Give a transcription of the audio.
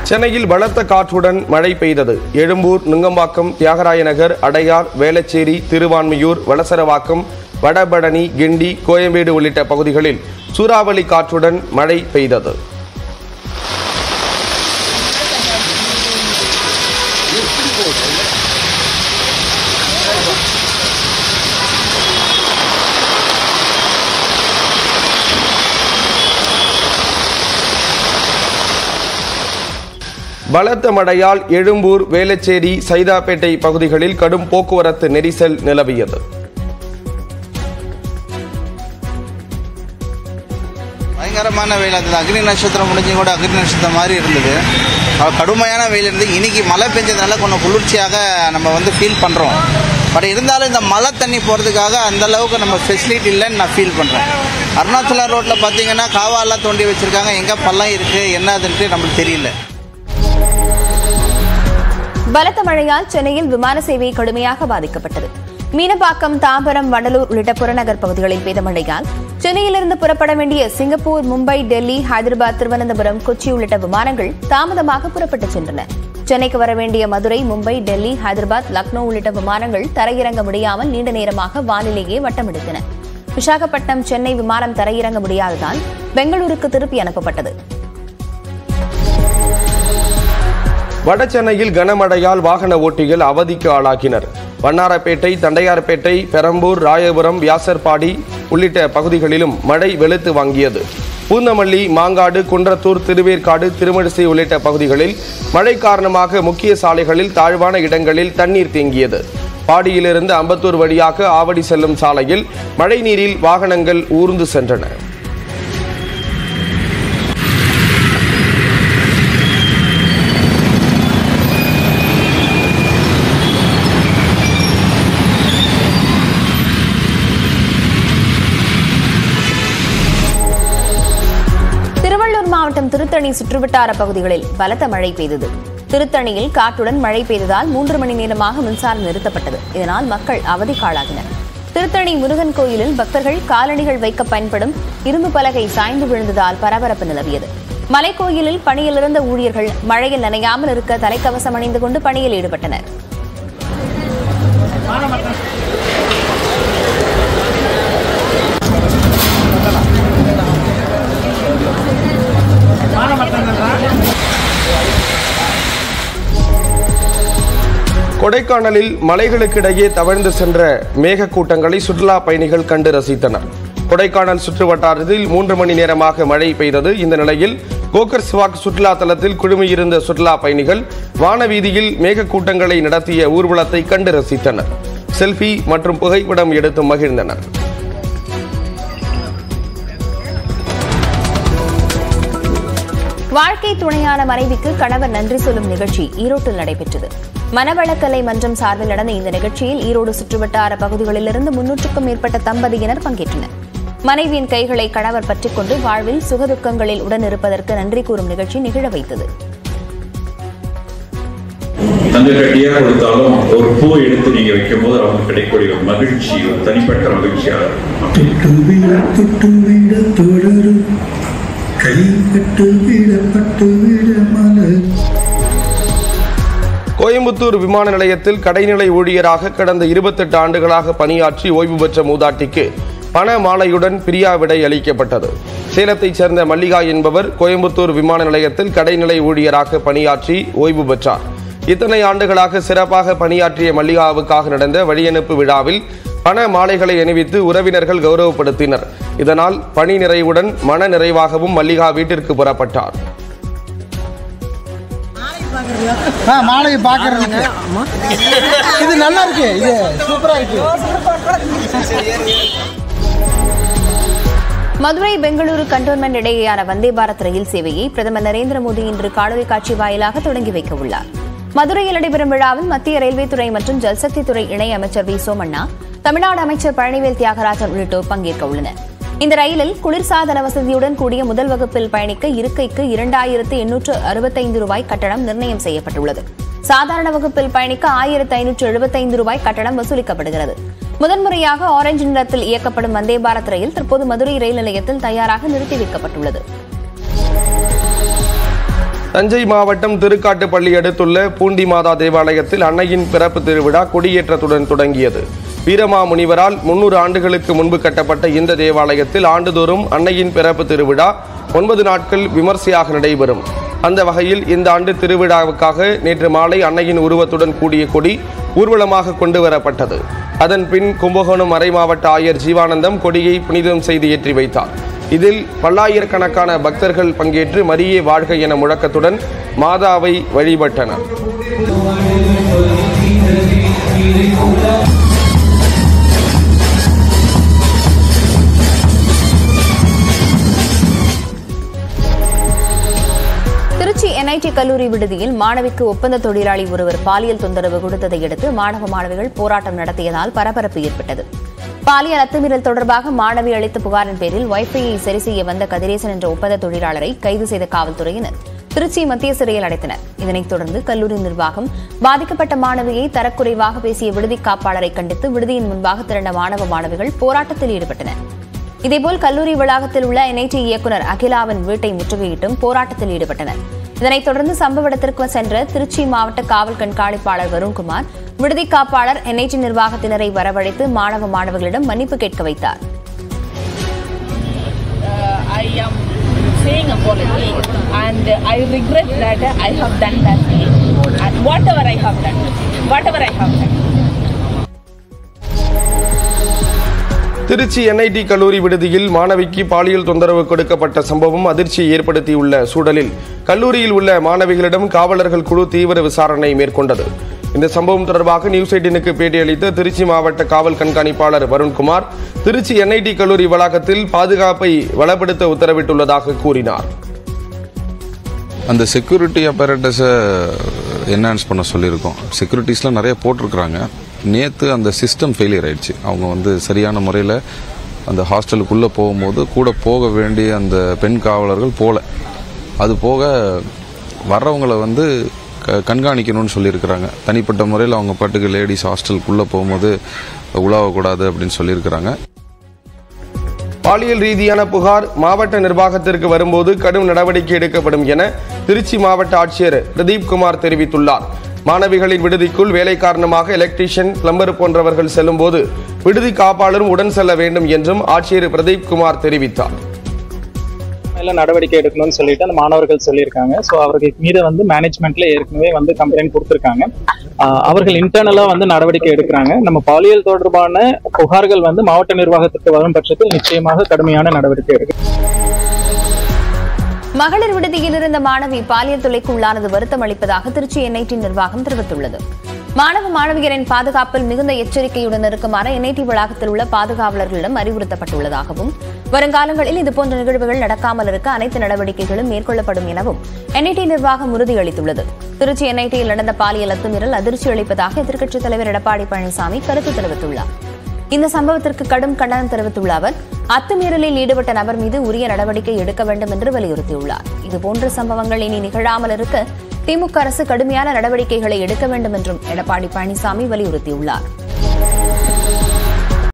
சென்னையில் பலத்த காற்றுடன் மழை பெய்தது. எழும்பூர், நுங்கம்பாக்கம், தியாகராய நகர், அடையார், வேளச்சேரி, திருவான்மியூர், வளசரவாக்கம், வடபழனி, கிண்டி, கோயம்பேடு உள்ளிட்ட பகுதிகளில் சூறாவளி காற்றுடன் மழை பெய்தது. பலத்த மழையால் எழும்பூர், வேளச்சேரி, சைதாப்பேட்டை பகுதிகளில் கடும் போக்குவரத்து நெரிசல் நிலவியது. பயங்கரமான வெயில் இருந்தது. அக்னி நட்சத்திரம் முடிஞ்சு கூட அக்னி நட்சத்திரம் மாதிரி இருந்தது. கடுமையான வெயில் இருந்தது. இன்னைக்கு மழை பெஞ்சதுனால கொஞ்சம் குளிர்ச்சியாக நம்ம ஃபீல் பண்ணுறோம். பட் இருந்தாலும் இந்த மழை தண்ணி போகிறதுக்காக அந்த அளவுக்கு நம்ம ஃபெசிலிட்டி இல்லைன்னு நான் ஃபீல் பண்ணுறேன். அருணாச்சலம் ரோட்டில் பார்த்தீங்கன்னா காவாலாம் தோண்டி வச்சுருக்காங்க. எங்கே பள்ளம் இருக்குது என்னதுன்ட்டு நம்மளுக்கு தெரியல. பலத்த மழையால் சென்னையில் விமான சேவை கடுமையாக பாதிக்கப்பட்டது. மீனம்பாக்கம், தாம்பரம், வண்டலூர் உள்ளிட்ட புறநகர் பகுதிகளில் பெய்த மழையால் சென்னையிலிருந்து புறப்பட வேண்டிய சிங்கப்பூர், மும்பை, டெல்லி, ஹைதராபாத், திருவனந்தபுரம், கொச்சி உள்ளிட்ட விமானங்கள் தாமதமாக புறப்பட்டுச் சென்றன. சென்னைக்கு வர வேண்டிய மதுரை, மும்பை, டெல்லி, ஹைதராபாத், லக்னோ உள்ளிட்ட விமானங்கள் தரையிறங்க முடியாமல் நீண்ட நேரமாக வானிலேயே வட்டமெடுத்தன. விசாகப்பட்டினம், சென்னை விமானம் தரையிறங்க முடியாததால் பெங்களூருக்கு திருப்பி அனுப்பப்பட்டது. வடசென்னையில் கனமழையால் வாகன ஓட்டிகள் அவதிக்கு ஆளாகினர். வண்ணாரப்பேட்டை, தண்டையார்பேட்டை, பெரம்பூர், ராயபுரம், வியாசர்பாடி உள்ளிட்ட பகுதிகளிலும் மழை வெளுத்து வாங்கியது. பூந்தமல்லி, மாங்காடு, குன்றத்தூர், திருவேற்காடு, திருமழிசை உள்ளிட்ட பகுதிகளில் மழை காரணமாக முக்கிய சாலைகளில் தாழ்வான இடங்களில் தண்ணீர் தேங்கியது. பாடியிலிருந்து அம்பத்தூர் வழியாக ஆவடி செல்லும் சாலையில் மழை நீரில் வாகனங்கள் ஊர்ந்து சென்றன. மாவட்டம் திருத்தணி சுற்றுவட்டார பகுதிகளில் பலத்த மழை பெய்தது. திருத்தணியில் காற்றுடன் மழை பெய்ததால் 3 மணி நேரமாக மின்சாரம் நிறுத்தப்பட்டது. இதனால் மக்கள் அவதிக்காளாகினர். திருத்தணி முருகன் கோயிலில் பக்தர்கள் காலணிகள் வைக்க பயன்படும் இரும்பு பலகை சாய்ந்து விழுந்ததால் பரபரப்பு நிலவியது. மலைக்கோயிலில் பணியிலிருந்த ஊழியர்கள் மழையில் நனையாமல் இருக்க தலைக்கவசம் அணிந்து கொண்டு பணியில் ஈடுபட்டனர். கொடைக்கானலில் மலைகளுக்கிடையே தவழ்ந்து சென்ற மேகக்கூட்டங்களை சுற்றுலா பயணிகள் கண்டு ரசித்தனர். கொடைக்கானல் சுற்றுவட்டாரத்தில் 3 மணி நேரமாக மழை பெய்தது. இந்த நிலையில் கோக்கர்ஸ்வாக் சுற்றுலா தலத்தில் குழுமியிருந்த சுற்றுலா பயணிகள் வானவீதியில் மேகக்கூட்டங்களை நடத்திய ஊர்வலத்தை கண்டு ரசித்தனர். செல்ஃபி மற்றும் புகைப்படம் எடுத்து மகிழ்ந்தனர். வாழ்க்கை துணையான மனைவிக்கு கணவர் நன்றி சொல்லும் நிகழ்ச்சி ஈரோட்டில் நடைபெற்றது. மனவளக்கலை மன்றம் சார்பில் நடந்த இந்த நிகழ்ச்சியில் ஈரோடு சுற்றுவட்டார பகுதிகளிலிருந்து 300க்கும் மேற்பட்ட தம்பதியினர் பங்கேற்றனர். மனைவியின் கைகளை கணவர் பற்றிக் கொண்டு வாழ்வில் சுகதுக்கங்களில் உடனிருப்பதற்கு நன்றி கூறும் நிகழ்ச்சி நிகழ வைத்தது. தங்க கட்டியா கொடுத்தாலும் ஒரு பூ எடுத்து நீங்க வைக்கும் போது அவங்க கிடைக்கக்கூடிய மகிழ்ச்சி ஒரு தனிப்பட்ட மகிழ்ச்சியாக கோயம்புத்தூர் விமான நிலையத்தில் கடைநிலை ஊழியராக கடந்த 28 ஆண்டுகளாக பணியாற்றி ஓய்வு பெற்ற மூதாட்டிக்கு பண மாலையுடன் பிரியா விடை அளிக்கப்பட்டது. சேலத்தைச் சேர்ந்த மல்லிகா என்பவர் கோயம்புத்தூர் விமான நிலையத்தில் கடைநிலை ஊழியராக பணியாற்றி ஓய்வு பெற்றார். இத்தனை ஆண்டுகளாக சிறப்பாக பணியாற்றிய மல்லிகாவுக்காக நடந்த வழியனுப்பு விழாவில் பண மாலைகளை அணிவித்து உறவினர்கள் கௌரவப்படுத்தினர். இதனால் பணி நிறைவுடன் மன நிறைவாகவும் மல்லிகா வீட்டிற்கு புறப்பட்டார். மாலை பாக்குறதுக்கு இது நல்லா இருக்கு, இது சூப்பரா இருக்கு. மதுரை, பெங்களூரு கண்டோன்மெண்ட் இடையேயான வந்தே பாரத் ரயில் சேவையை பிரதமர் நரேந்திர மோடி இன்று காணொலி காட்சி வாயிலாக தொடங்கி வைக்க உள்ளார். மதுரையில் நடைபெறும் விழாவில் மத்திய ரயில்வே துறை மற்றும் ஜல்சக்தி துறை இணை அமைச்சர் வி சோமண்ணா, தமிழ்நாடு அமைச்சர் பழனிவேல் தியாகராஜன் உள்ளிட்டோர் பங்கேற்க உள்ளனர். இந்த ரயிலில் குளிர்சாதன வசதியுடன் கூடிய முதல் வகுப்பில் பயணிக்க இருக்கைக்கு 2865 ரூபாய் கட்டணம் நிர்ணயம் செய்யப்பட்டுள்ளது. சாதாரண வகுப்பில் பயணிக்க 1575 ரூபாய் கட்டணம் வசூலிக்கப்படுகிறது. முதன்முறையாக ஆரஞ்சு நிறத்தில் இயக்கப்படும் வந்தே பாரத் ரயில் தற்போது மதுரை ரயில் நிலையத்தில் தயாராக நிறுத்தி வைக்கப்பட்டுள்ளது. தஞ்சை மாவட்டம் திருக்காட்டுப்பள்ளி அடுத்துள்ள பூண்டி மாதா தேவாலயத்தில் அன்னையின் பிறப்பு திருவிழா கொடியேற்றத்துடன் தொடங்கியது. வீரமாமுனிவரால் 300 ஆண்டுகளுக்கு முன்பு கட்டப்பட்ட இந்த தேவாலயத்தில் ஆண்டுதோறும் அன்னையின் பிறப்பு திருவிழா 9 நாட்கள் விமர்சையாக நடைபெறும். அந்த வகையில் இந்த ஆண்டு திருவிழாவுக்காக நேற்று மாலை அன்னையின் உருவத்துடன் கூடிய கொடி ஊர்வலமாக கொண்டு வரப்பட்டது. அதன் பின் கும்பகோணம் மறைமாவட்ட ஆயர் ஜீவானந்தம் கொடியை புனிதம் செய்து ஏற்றி வைத்தார். இதில் பல்லாயிரக்கணக்கான பக்தர்கள் பங்கேற்று மரியே வாழ்க என முழக்கத்துடன் மாதாவை வழிபட்டனர். திருச்சி NIT கல்லூரி விடுதியில் மாணவிக்கு ஒப்பந்த தொழிலாளி ஒருவர் பாலியல் தொந்தரவு கொடுத்ததை அடுத்து மாணவ மாணவிகள் போராட்டம் நடத்தியதால் பரபரப்பு ஏற்பட்டது. பாலியல் அத்துமீறல் தொடர்பாக மாணவி அளித்த புகாரின் பேரில் வைஃபையை சரி செய்ய வந்த கதிரேசன் என்ற ஒப்பந்த தொழிலாளரை கைது செய்த காவல்துறையினர் திருச்சி மத்திய சிறையில் அடைத்தனர். இதனைத் தொடர்ந்து கல்லூரி நிர்வாகம் பாதிக்கப்பட்ட மாணவியை தரக்குறைவாக பேசிய விடுதி காப்பாளரை கண்டித்து விடுதியின் முன்பாக திரண்ட மாணவ மாணவிகள் போராட்டத்தில் ஈடுபட்டனர். இதேபோல் கல்லூரி வளாகத்தில் உள்ள NIT இயக்குநர் அகிலாவின் வீட்டை முற்றுகையிட்டும் போராட்டத்தில் ஈடுபட்டனர். இதனைத் தொடர்ந்து சம்பவ இடத்திற்கு சென்ற திருச்சி மாவட்ட காவல் கண்காணிப்பாளர் வருண்குமார் விடுதி காப்பாளர் NIT நிர்வாகத்தினரை வரவழைத்து மாணவ மாணவர்களிடம் மன்னிப்பு கேட்க வைத்தார். I am saying apology and I regret that I have done that thing and whatever I have done. Trichy NIT கல்லூரி விடுதியில் மாணவிக்கு பாலியல் தொந்தரவு கொடுக்கப்பட்ட சம்பவம் அதிர்ச்சியை ஏற்படுத்தியுள்ள சூழலில் கல்லூரியில் உள்ள மாணவிகளிடம் காவலர்கள் குழு தீவிர விசாரணை மேற்கொண்டது. இந்த சம்பவம் தொடர்பாக நியூஸ் 18க்கு பேட்டியளித்த திருச்சி மாவட்ட காவல் கண்காணிப்பாளர் வருண்குமார் திருச்சி NIT கல்லூரி வளாகத்தில் பாதுகாப்பை பலப்படுத்த உத்தரவிட்டுள்ளதாக கூறினார். அந்த செக்யூரிட்டி அப்பரேட்டஸை என்ஹான்ஸ் பண்ண சொல்லியிருக்கோம். செக்யூரிட்டிஸ்லாம் நிறைய போட்டிருக்கிறாங்க. நேற்று அந்த சிஸ்டம் ஃபெயிலியர் ஆயிடுச்சு. அவங்க சரியான முறையில் அந்த ஹாஸ்டலுக்குள்ளே போகும்போது கூட போக வேண்டிய அந்த பெண் காவலர்கள் போகல. அது போக வர்றவங்களை கண்காணிக்கணும்னு சொல்லியிருக்கிறாங்க. தனிப்பட்ட முறையில் அவங்க பாட்டுக்கு லேடிஸ் ஹாஸ்டலுக்குள்ளே போகும்போது உலாவக்கூடாது அப்படின்னு சொல்லியிருக்கிறாங்க. பாலியல் ரீதியான புகார் மாவட்ட நிர்வாகத்திற்கு வரும்போது கடும் நடவடிக்கை எடுக்கப்படும் என திருச்சி மாவட்ட ஆட்சியர் பிரதீப் குமார் தெரிவித்துள்ளார். மாணவிகளின் விடுதிக்குள் வேலை காரணமாக எலக்ட்ரீஷியன், பிளம்பர் போன்றவர்கள் செல்லும்போது விடுதி காப்பாளரும் உடன் செல்ல வேண்டும் என்றும் ஆட்சியர் பிரதீப் குமார் தெரிவித்தார். நடவடிக்கை எடுக்கணும்னு சொல்லிட்டு அந்த மாணவர்கள் சொல்லியிருக்காங்க. ஸோ அவர்கள் மீது மேனேஜ்மெண்ட்ல ஏற்கனவே கம்ப்ளைண்ட் கொடுத்திருக்காங்க. அவர்கள் இன்டர்னலா நடவடிக்கை எடுக்கிறாங்க. நம்ம பாலியல் தொடர்பான புகார்கள் மாவட்ட நிர்வாகத்திற்கு வரும் பட்சத்தில் நிச்சயமாக கடுமையான நடவடிக்கை எடுக்கும். மகளிர் விடுதியில் இருந்த மாணவி பாலியல் தொல்லைக்கு உள்ளானது வருத்தம் அளிப்பதாக திருச்சி NIT நிர்வாகம் தெரிவித்துள்ளது. மாணவ மாணவியரின் பாதுகாப்பில் மிகுந்த எச்சரிக்கையுடன் இருக்குமாறு NIT வளாகத்தில் உள்ள பாதுகாவலர்களிடம் அறிவுறுத்தப்பட்டுள்ளதாகவும் வருங்காலங்களில் இதுபோன்ற நிகழ்வுகள் நடக்காமல் இருக்க அனைத்து நடவடிக்கைகளும் மேற்கொள்ளப்படும் எனவும் NIT நிர்வாகம் உறுதியளித்துள்ளது. திருச்சி NITயில் நடந்த பாலியல் அத்துமீறல் அதிர்ச்சி அளிப்பதாக எதிர்க்கட்சித் தலைவர் எடப்பாடி பழனிசாமி கருத்து தெரிவித்துள்ளார். இந்த சம்பவத்திற்கு கடும் கண்டனம் தெரிவித்துள்ள அவர் அத்துமீறலில் ஈடுபட்ட நபர் மீது உரிய நடவடிக்கை எடுக்க வேண்டும் என்று வலியுறுத்தியுள்ளார். இதுபோன்ற சம்பவங்கள் இனி நிகழாமல் இருக்க திமுக அரசு கடுமையான நடவடிக்கைகளை எடுக்க வேண்டும் என்றும் எடப்பாடி பழனிசாமி வலியுறுத்தியுள்ளார்.